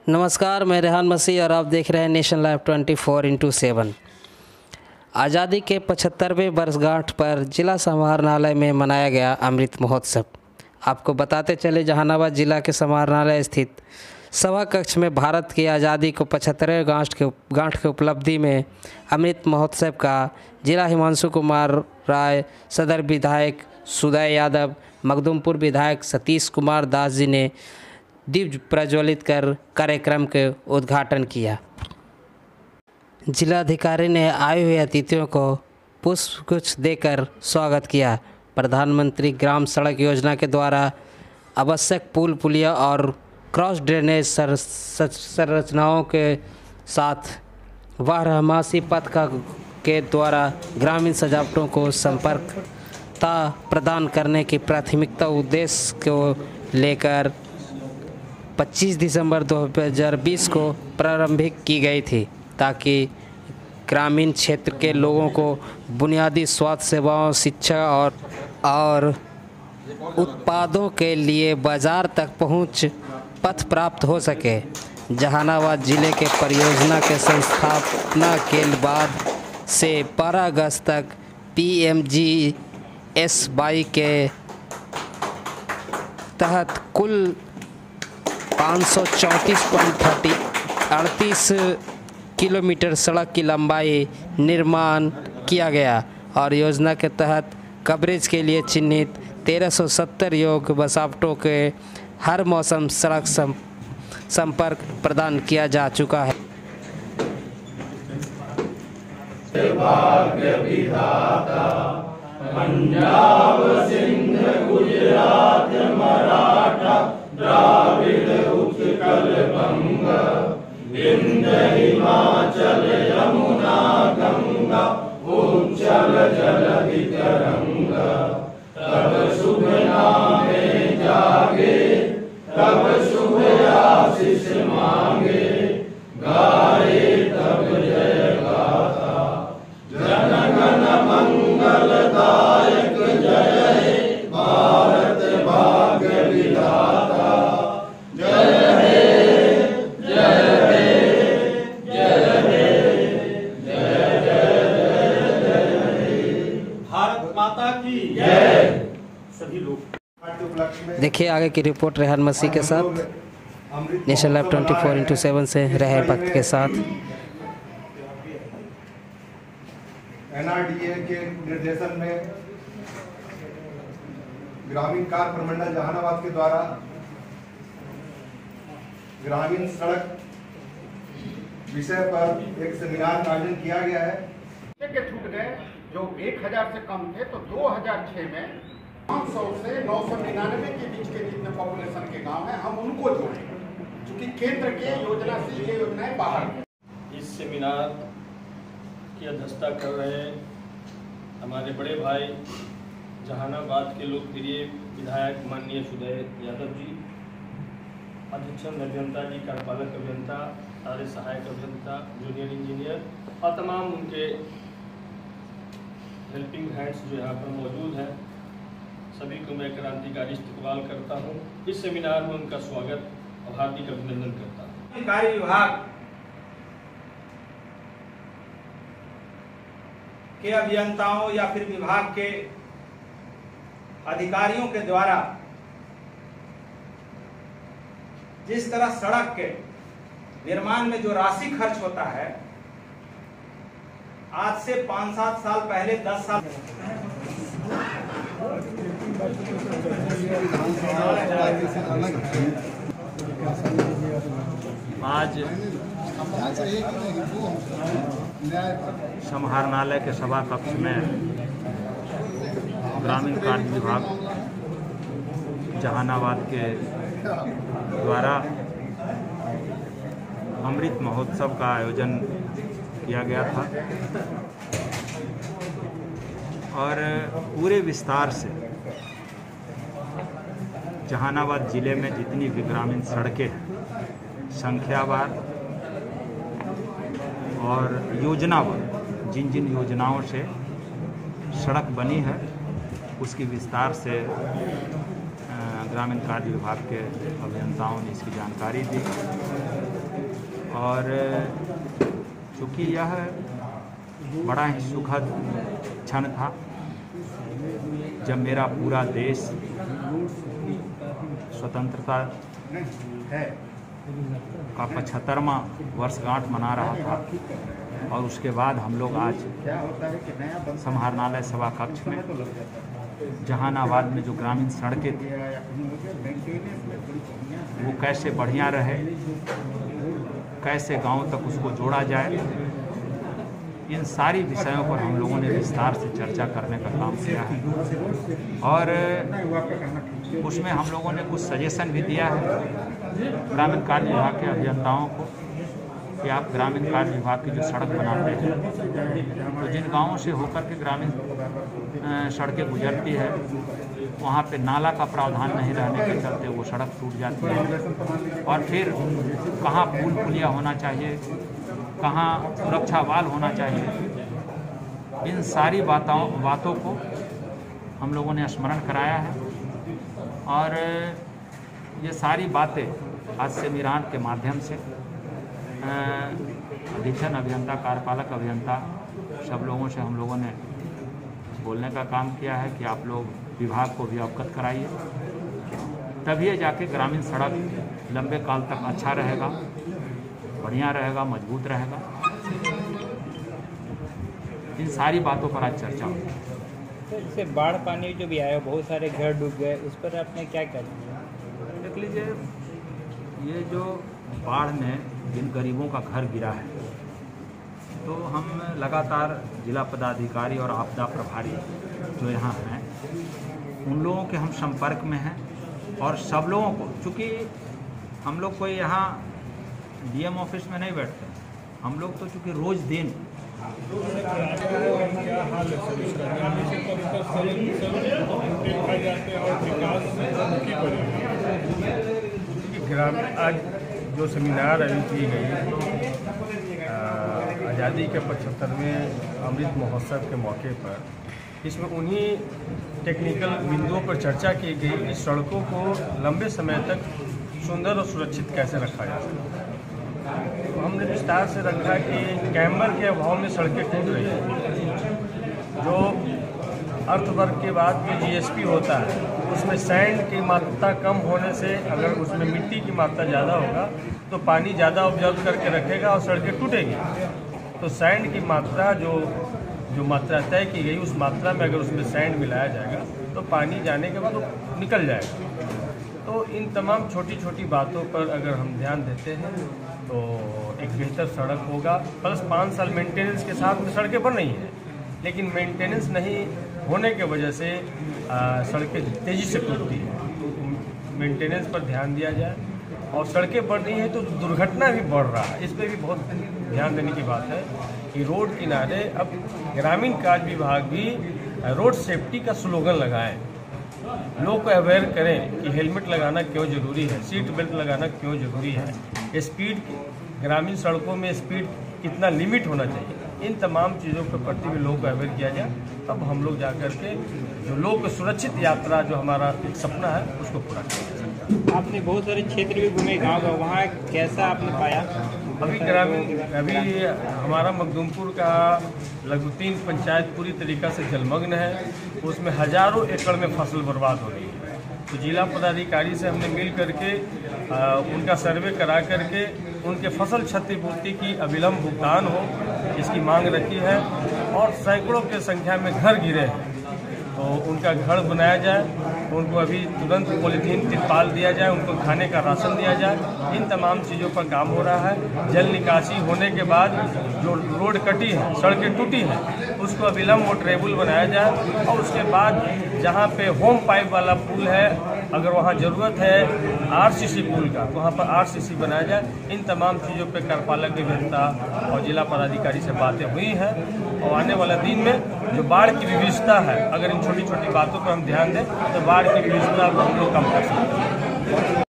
नमस्कार, मैं रेहान मसीह और आप देख रहे हैं नेशन लाइव 24x7। आज़ादी के 75वें वर्षगांठ पर जिला समाहरणालय में मनाया गया अमृत महोत्सव। आपको बताते चले, जहानाबाद जिला के समाहरणालय स्थित सभा कक्ष में भारत की आज़ादी को 75वें गांठ के उपलब्धि में अमृत महोत्सव का जिला हिमांशु कुमार राय, सदर विधायक सुदय यादव, मखदूमपुर विधायक सतीश कुमार दास जी ने दीप प्रज्वलित कर कार्यक्रम के उद्घाटन किया। जिलाधिकारी ने आए हुए अतिथियों को पुष्पगुच्छ देकर स्वागत किया। प्रधानमंत्री ग्राम सड़क योजना के द्वारा आवश्यक पुल, पुलिया और क्रॉस ड्रेनेज संरचनाओं के साथ बारहमासी पथ के द्वारा ग्रामीण सजावटों को संपर्कता प्रदान करने की प्राथमिकता उद्देश्य को लेकर 25 दिसंबर 2020 को प्रारंभिक की गई थी, ताकि ग्रामीण क्षेत्र के लोगों को बुनियादी स्वास्थ्य सेवाओं, शिक्षा और उत्पादों के लिए बाजार तक पहुंच पथ प्राप्त हो सके। जहानाबाद जिले के परियोजना के संस्थापना के बाद से 12 अगस्त तक PMGSY के तहत कुल 534.38 किलोमीटर सड़क की लंबाई निर्माण किया गया और योजना के तहत कवरेज के लिए चिन्हित 1370 योग्य बसावटों के हर मौसम सड़क संपर्क प्रदान किया जा चुका है। पंजाब, सिंध, गुजरात, मराठा, द्राविड़, उत्कल, बंग, विंध्य, हिमाचल, यमुना, गंगा, उच्चल जलधि तरंग। तब शुभ नामे जागे, तब शुभ आशीष मांगे, गाए तब जय गाथा। जन गण मंगलदायक जय हे भारत भाग्य विधाता। जय हे, जय हे, जय हे, जय जय जय हे। भारत माता की जय। सभी लोग देखिए आगे की रिपोर्ट रेहान मसीह के साथ, नेशन लाइव 24x7 से रहे भक्त के साथ। NRDA के निर्देशन में ग्रामीण कार्य प्रमंडल जहानाबाद के द्वारा ग्रामीण सड़क विषय पर एक सेमिनार का आयोजन किया गया है। के छूट गए जो 1000 से कम थे, तो 2006 में 500 से 999 के बीच के जितने पॉपुलेशन के गांव हैं, हम उनको जोड़ें, क्योंकि केंद्र के योजना से ये योजनाएं बाहर हैं। इस सेमिनार की अध्यक्षता कर रहे हैं हमारे बड़े भाई जहानाबाद के लोकप्रिय विधायक माननीय सुदय यादव जी, अध्यक्ष अभियंता जी, कार्यपालक अभियंता, सारे सहायक अभियंता, जूनियर इंजीनियर और तमाम उनके हेल्पिंग हैंड्स जो यहाँ पर मौजूद हैं, सभी को मैं क्रांतिकारी इस्तकबाल करता हूँ। इस सेमिनार में उनका स्वागत और हार्दिक अभिनंदन करता हूँ। कार्य विभाग के अभियंताओं या फिर विभाग के अधिकारियों के द्वारा जिस तरह सड़क के निर्माण में जो राशि खर्च होता है, आज से 5-7 साल पहले, 10 साल आज समाहरणालय के सभा कक्ष में ग्रामीण कार्य विभाग जहानाबाद के द्वारा अमृत महोत्सव का आयोजन किया गया था और पूरे विस्तार से जहानाबाद जिले में जितनी भी ग्रामीण सड़कें हैं, संख्यावार और योजनावार, जिन जिन योजनाओं से सड़क बनी है उसकी विस्तार से ग्रामीण कार्य विभाग के अभियंताओं ने इसकी जानकारी दी। और चूँकि यह बड़ा ही सुखद क्षण था जब मेरा पूरा देश स्वतंत्रता का 75वां वर्षगांठ मना रहा था और उसके बाद हम लोग आज समाहरणालय सभा कक्ष में जहानाबाद में जो ग्रामीण सड़कें थी वो कैसे बढ़िया रहे, कैसे गांव तक उसको जोड़ा जाए, इन सारी विषयों पर हम लोगों ने विस्तार से चर्चा करने का काम किया है। और उसमें हम लोगों ने कुछ सजेशन भी दिया है ग्रामीण कार्य विभाग के अभियंताओं को कि आप ग्रामीण कार्य विभाग की जो सड़क बनाते हैं तो जिन गांवों से होकर के ग्रामीण सड़कें गुजरती है वहाँ पे नाला का प्रावधान नहीं रहने के चलते वो सड़क टूट जाती है और फिर कहाँ पुल पुलिया होना चाहिए, कहाँ सुरक्षा वाल होना चाहिए, इन सारी बातों को हम लोगों ने स्मरण कराया है। और ये सारी बातें आज से मिरान के माध्यम से अधीक्षण अभियंता, कार्यपालक अभियंता सब लोगों से हम लोगों ने बोलने का काम किया है कि आप लोग विभाग को भी अवगत कराइए, तभी जाके ग्रामीण सड़क लंबे काल तक अच्छा रहेगा, बढ़िया रहेगा, मजबूत रहेगा। इन सारी बातों पर आज चर्चा हुई। तो जैसे बाढ़ पानी जो भी आया, बहुत सारे घर डूब गए, उस पर आपने क्या कर दिया? देख लीजिए, ये जो बाढ़ ने जिन गरीबों का घर गिरा है तो हम लगातार जिला पदाधिकारी और आपदा प्रभारी जो यहाँ हैं उन लोगों के हम संपर्क में हैं और सब लोगों को, चूँकि हम लोग कोई यहाँ डीएम ऑफिस में नहीं बैठते, हम लोग तो चूँकि रोज़ दिन क्या हाल है सर इसका? देखा जाते हैं और विकास की पड़ेगी। ग्रामीण आज जो सेमिनार आयोजित की गई आज़ादी के 75वें अमृत महोत्सव के मौके पर, इसमें उन्हीं टेक्निकल बिंदुओं पर चर्चा की गई कि सड़कों को लंबे समय तक सुंदर और सुरक्षित कैसे रखा जा सकता है। तो हमने विस्तार से रखा कि कैम्बर के अभाव में सड़कें टूट रही हैं। जो अर्थवर्क के बाद जो जीएसपी होता है उसमें सैंड की मात्रा कम होने से अगर उसमें मिट्टी की मात्रा ज़्यादा होगा तो पानी ज़्यादा ऑब्जर्व करके रखेगा और सड़कें टूटेगी। तो सैंड की मात्रा जो मात्रा तय की गई उस मात्रा में अगर उसमें सैंड मिलाया जाएगा तो पानी जाने के बाद वो निकल जाएगा। तो इन तमाम छोटी छोटी बातों पर अगर हम ध्यान देते हैं तो एक बेहतर सड़क होगा। प्लस 5 साल मेंटेनेंस के साथ में सड़कें बन रही हैं, लेकिन मेंटेनेंस नहीं होने के वजह से सड़कें तेज़ी से टूटती हैं। तो मेंटेनेंस पर ध्यान दिया जाए और सड़कें बढ़ रही हैं तो दुर्घटना भी बढ़ रहा है, इस पर भी बहुत ध्यान देने की बात है कि रोड किनारे अब ग्रामीण कार्य विभाग भी रोड सेफ्टी का स्लोगन लगाएं, लोग को अवेयर करें कि हेलमेट लगाना क्यों ज़रूरी है, सीट बेल्ट लगाना क्यों ज़रूरी है, स्पीड ग्रामीण सड़कों में स्पीड कितना लिमिट होना चाहिए। इन तमाम चीज़ों के प्रति भी लोगों को अवेयर किया जाए, तब हम लोग जा कर के जो लोग सुरक्षित यात्रा जो हमारा एक सपना है उसको पूरा करें। आपने बहुत सारे क्षेत्र भी घूमे गाँव का, वहाँ कैसा आपने पाया? अभी हमारा मखदूमपुर का लगभग 3 पंचायत पूरी तरीक़ा से जलमग्न है, उसमें हज़ारों एकड़ में फसल बर्बाद हो रही है। तो जिला पदाधिकारी से हमने मिल करके उनका सर्वे करा करके उनके फसल क्षतिपूर्ति की अविलंब भुगतान हो इसकी मांग रखी है। और सैकड़ों की संख्या में घर गिरे हैं तो उनका घर बनाया जाए, उनको अभी तुरंत पॉलीथीन तिरपाल दिया जाए, उनको खाने का राशन दिया जाए। इन तमाम चीज़ों पर काम हो रहा है। जल निकासी होने के बाद जो रोड कटी है, सड़कें टूटी हैं, उसको अविलंब मोटरेबल बनाया जाए और उसके बाद जहाँ पे होम पाइप वाला पुल है, अगर वहाँ ज़रूरत है आरसीसी पुल का, वहाँ पर आरसीसी बनाया जाए। इन तमाम चीज़ों पे कार्यपालक अभियंता और जिला पदाधिकारी से बातें हुई हैं और आने वाला दिन में जो बाढ़ की विविधता है, अगर इन छोटी छोटी बातों पर हम ध्यान दें तो बाढ़ की विविधता को हम लोग कम कर सकते हैं।